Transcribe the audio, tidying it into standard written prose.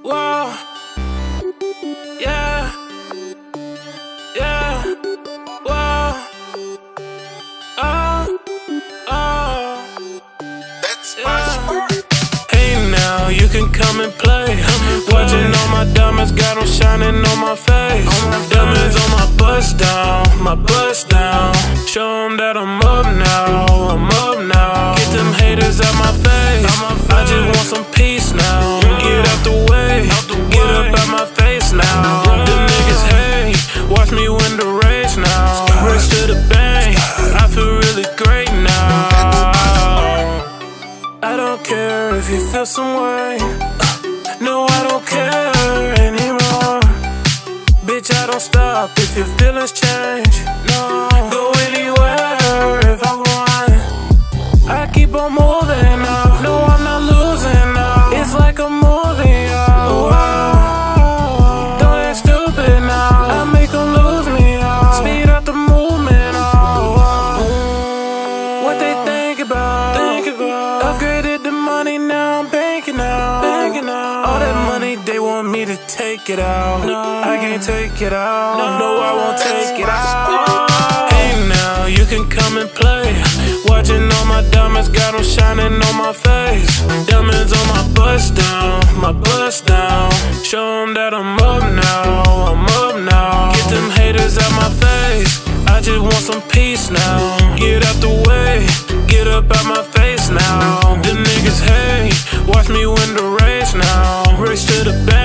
Whoa, yeah, yeah, whoa, oh, oh. That's Yeah. my spark. Hey now, you can come and play. Watching all my diamonds, got them shining on my face. Diamonds on my bust down, my bust down. Show them that I'm up now, I'm up now. Get them haters out my face. I just want some peace now. Get out the way, get up out my face now. Them niggas hate, watch me win the race now. Race to the bank, I feel really great now. I don't care if you feel some way. No, I don't care anymore. Bitch, I don't stop if your feelings change. No, go anywhere if I want. I keep on moving now. No, I'm not losing now. It's like a movie, oh, wow. Don't act stupid now. I make them lose me, oh. Speed up the movement, oh, wow. What they think about? Upgraded the money, now I'm banking out. All that money, they want me to take it out. I can't take it out. No, I won't take it out. Hey now, you can come and play. Watching all my diamonds, got them shining on my face. Diamonds on my bust down, my bust down. Show them that I'm up now, I'm up now. Get them haters out my face. I just want some peace now. Get out the way, get up out my face now. Them niggas hate, watch me win the race now. Race to the back.